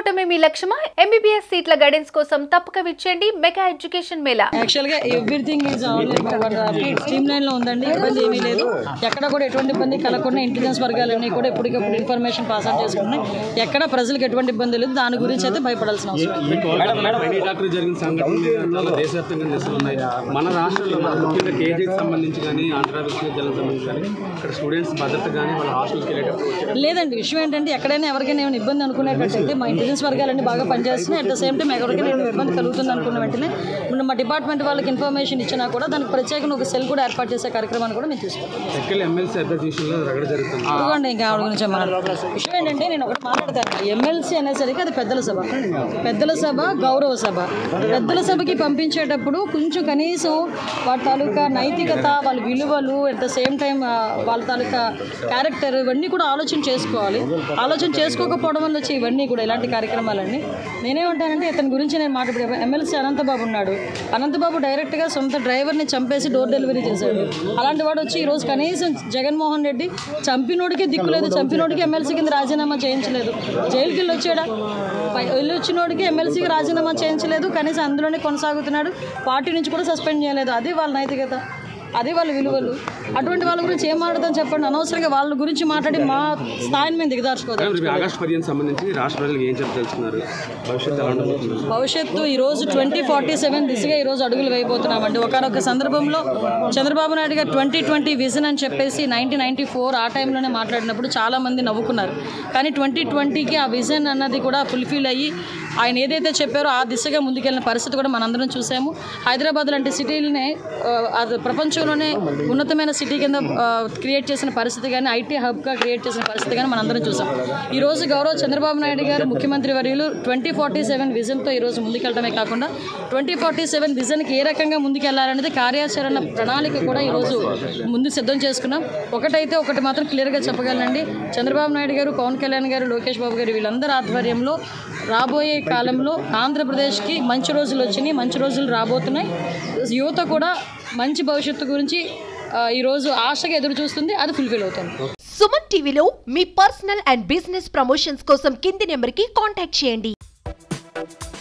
అవటమే మీ లక్ష్యమా? MBBS సీట్ల guidance కోసం తప్పక విచ్చేయండి మెగా ఎడ్యుకేషన్ మేళా. యాక్చువల్ గా ఎవ్రీథింగ్ ఈజ్ స్ట్రీమ్ లైన్ లో ఉందండి. ఇబ్బంది ఏమీ లేదు. ఎక్కడ కూడా ఎటువంటి ఇబ్బంది కలగకుండా ఇంటెలిజెన్స్ వర్గాలన్నీ కూడా ఎప్పటికప్పుడు ఇన్ఫర్మేషన్ పాస్ అవుట్ చేసుకుంటున్నాయి. ఎక్కడ ప్రజలకు ఎటువంటి ఇబ్బంది లేదు. దాని గురించి అయితే భయపడాల్సిన అవసరం మన రాష్ట్రంలో ముఖ్యంగా కేజీకి సంబంధించి కానీ ఆంధ్ర విశ్వవిద్యాలయం సంబంధించి కానీ ఇక్కడ స్టూడెంట్స్ భద్రత కానీ వాళ్ళ హాస్టల్కి వెళ్ళేటప్పుడు లేదండి. విషయం ఏంటంటే ఎక్కడైనా ఎవరికైనా ఏమైనా ఇబ్బంది అనుకునేటట్టయితే మా ఇంటెలిజెన్స్ వర్గాలన్నీ బాగా పనిచేస్తున్నాయి. అట్ ద సేమ్ టైం ఎవరికైనా ఇబ్బంది కలుగుతుంది అనుకున్న వెంటనే మా డిపార్ట్మెంట్ వాళ్ళకి ఇన్ఫర్మేషన్ ఇచ్చినా కూడా దానికి ప్రత్యేకంగా ఒక సెల్ కూడా ఏర్పాటు చేసే కార్యక్రమాన్ని కూడా మేము తీసుకుంటాం. ఎమ్మెల్సీ అధ్యక్షుల్లో రగడ జరుగుతుంది. అడుగుండి ఇంకా ఆవిడ గురించి విషయం ఏంటంటే నేను ఒకటి మాట్లాడతాను. ఎమ్మెల్సీ అనేసరికి అది పెద్దల సభ, పెద్దల సభ, గౌరవ సభ. పెద్దల సభకి పంపించేటప్పుడు కొంచెం కనీసం వాళ్ళ తాలూకా నైతికత, వాళ్ళ విలువలు, అట్ ద సేమ్ టైం వాళ్ళ తాలూకా క్యారెక్టర్ ఇవన్నీ కూడా ఆలోచన చేసుకోవాలి. ఆలోచన చేసుకోకపోవడం వల్ల వచ్చి ఇవన్నీ కూడా ఇలాంటి కార్యక్రమాలన్నీ నేనేమంటానంటే ఇతని గురించి నేను మాట్లాడే ఎమ్మెల్సీ అనంతబాబు ఉన్నాడు. అనంతబాబు డైరెక్ట్గా సొంత డ్రైవర్ని చంపేసి డోర్ డెలివరీ చేశాడు. అలాంటి వాడు వచ్చి ఈరోజు కనీసం జగన్మోహన్ రెడ్డి చంపినోడికి దిక్కులేదు, చంపినోడికి ఎమ్మెల్సీ కింద రాజీనామా చేయించలేదు. జైలుకి వెళ్ళి వచ్చాడా? వెళ్ళి వచ్చినోడికి ఎమ్మెల్సీకి రాజీనామా చేయించలేదు. కనీసం అందులోనే కొనసాగుతున్నాడు. పార్టీ నుంచి కూడా సస్పెండ్ చేయలేదు. అది వాళ్ళ నైతికత, అది వాళ్ళ విలువలు. అటువంటి వాళ్ళ గురించి ఏం మాట్లాడతాం చెప్పండి. అనవసరంగా వాళ్ళ గురించి మాట్లాడి మా స్థాయిని మేము దిగదార్చుకోవాలి. భవిష్యత్తు ఈరోజు 2047 దిశగా ఈరోజు అడుగులు వేయబోతున్నామండి. ఒకనొక సందర్భంలో చంద్రబాబు నాయుడు గారు 2020 విజన్ అని చెప్పేసి 1994 ఆ టైంలోనే మాట్లాడినప్పుడు చాలామంది నవ్వుకున్నారు. కానీ 2020కి ఆ విజన్ అన్నది కూడా ఫుల్ఫిల్ అయ్యి ఆయన ఏదైతే చెప్పారో ఆ దిశగా ముందుకెళ్ళిన పరిస్థితి కూడా మనందరం చూసాము. హైదరాబాద్ లాంటి సిటీలనే అది ప్రపంచంలోనే ఉన్నతమైన సిటీ కింద క్రియేట్ చేసిన పరిస్థితి కానీ, ఐటీ హబ్గా క్రియేట్ చేసిన పరిస్థితి కానీ మనందరం చూసాం. ఈరోజు గౌరవ చంద్రబాబు నాయుడు గారు ముఖ్యమంత్రి వర్యులు 2047 విజన్తో ఈరోజు ముందుకెళ్ళడమే కాకుండా 2047 విజన్కి ఏ రకంగా ముందుకెళ్లాలనేది కార్యాచరణ ప్రణాళిక కూడా ఈరోజు ముందు సిద్ధం చేసుకున్నాం. ఒకటి మాత్రం క్లియర్గా చెప్పగలనండి. చంద్రబాబు నాయుడు గారు, పవన్ కళ్యాణ్ గారు, లోకేష్ బాబు గారు వీళ్ళందరూ ఆధ్వర్యంలో రాబోయే కాలంలో ఆంధ్రప్రదేశ్కి మంచి రోజులు వచ్చినాయి, మంచి రోజులు రాబోతున్నాయి. యువత కూడా మంచి భవిష్యత్తు గురించి ఈరోజు ఆశగా ఎదురు చూస్తుంది. అది ఫుల్ఫిల్ అవుతుంది. సుమన్ టీవీలో మీ పర్సనల్ అండ్ బిజినెస్ ప్రమోషన్స్ కోసం కింది నెంబర్కి కాంటాక్ట్ చేయండి.